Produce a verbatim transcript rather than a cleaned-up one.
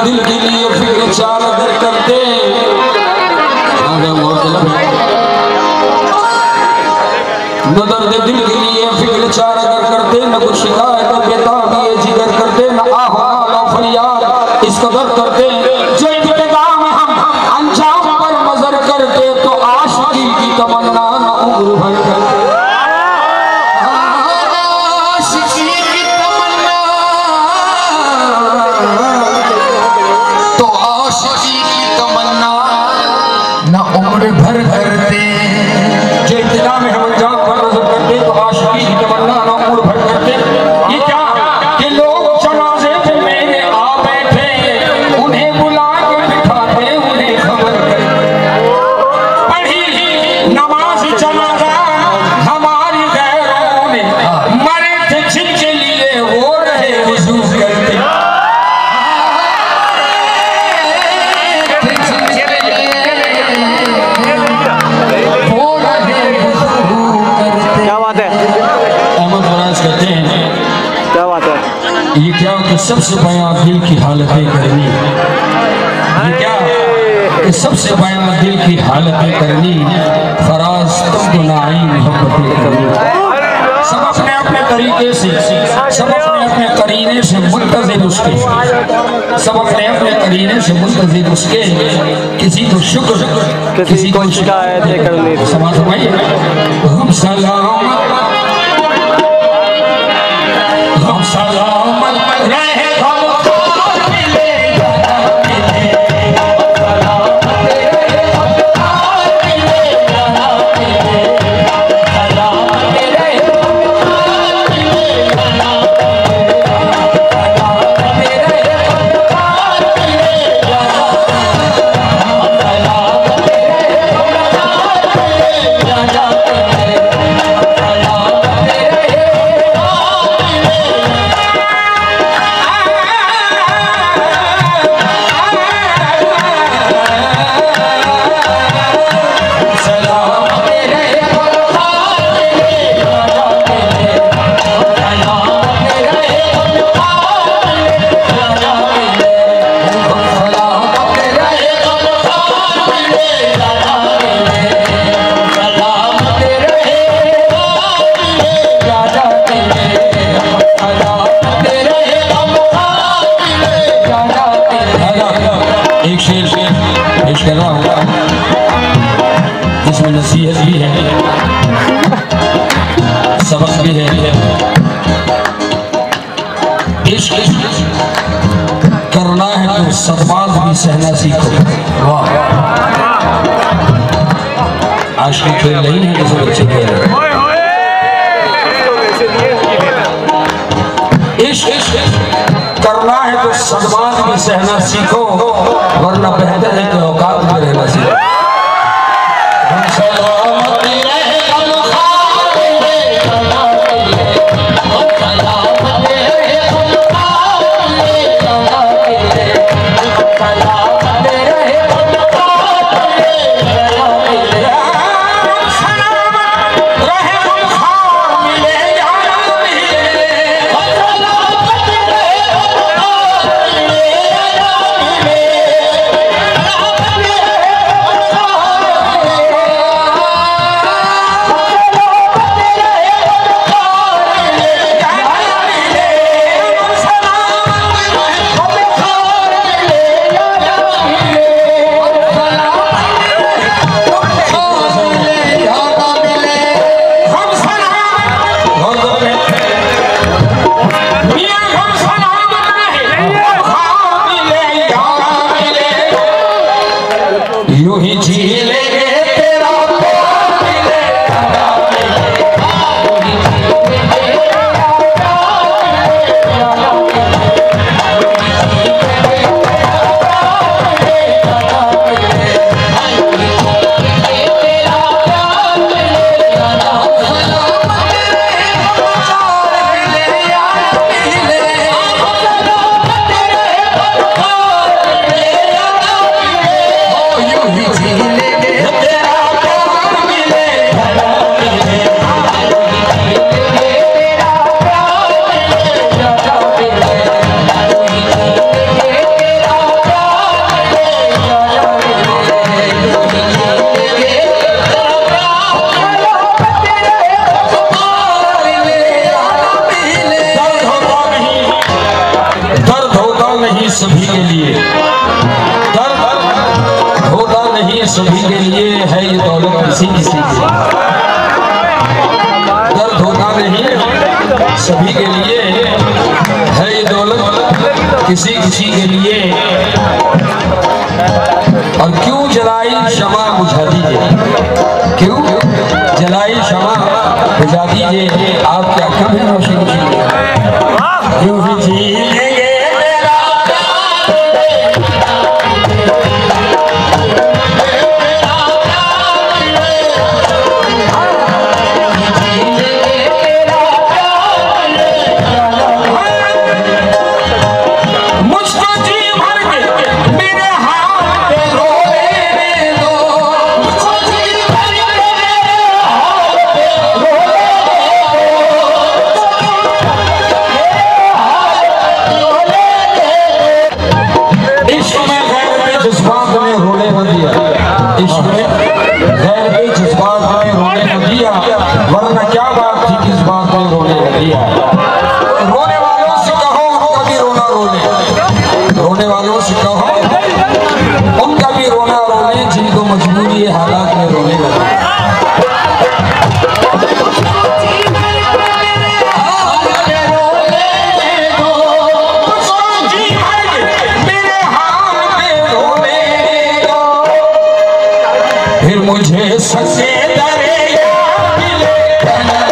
दिल के लिए फिक्र चार अगर करते न दर्द दिल के लिए फिक्र चार अगर करते न कुछ शिकायत बेताब ये जिगर करते न आहो फरियाद इस कदर करते जो इंतकाम हम अंजाम पर नजर करते तो आशिकी की तमन्ना न उम्र भर करते आशिकी की तमन्ना तो आशिकी की तमन्ना न उम्र भर करते जो इंतकाम हम अंजाम पर नजर करते तो आशिकी की तमन्ना न उम्र भर करते। ये क्या कि लोग जनाजे पे मेरे आ बैठे उन्हें बुला के बिठाते उन्हें खबर पढ़ी नमाज जनाजा हमारी गैरों ने मरे थे जिनके लिए वो रहे वुजू करते ये क्या कि सबसे बयां दिल की हालतें करनी ये क्या कि सबसे बयां दिल की हालतें करनी फराज तुमको नाई मोहब्बतें करनी सब अपने अपने तरीके से सब अपने अपने करीने से मुंतज़िर उसके सब अपने अपने करीने से मुंतज़िर उसके किसी को शुक्र किसी को शिकायत करनी समाज भाई हम सलामत हम सलामत रहे इसमें नसीहत भी है सबक भी है इश्क करना है तो सदमात भी सहना सीखो। वाह आशिकी खेल नहीं है जैसे बच्चे खेल रहे इश्क करना है तो सदमात भी सहना सीखो वरना बेहतर है कि औकात में रहना सीखो। दौलत किसी किसी की, दर्द होता नहीं सभी के लिए है ये दौलत किसी किसी के लिए। और क्यों जलाई शमा बुझा दीजिए, क्यों जलाई शमा बुझा दीजिए, आप क्या कम है रोशनी जी, क्यों भी जी वरना क्या बात थी किस बात में रोने लगिया। रोने वालों से कहो उनका भी रोना रोने, रोने वालों से कहो उनका भी रोना रोने, जिनको मजबूरी है हालात में रोने लगे। फिर मुझे सच्चे दरिया मिले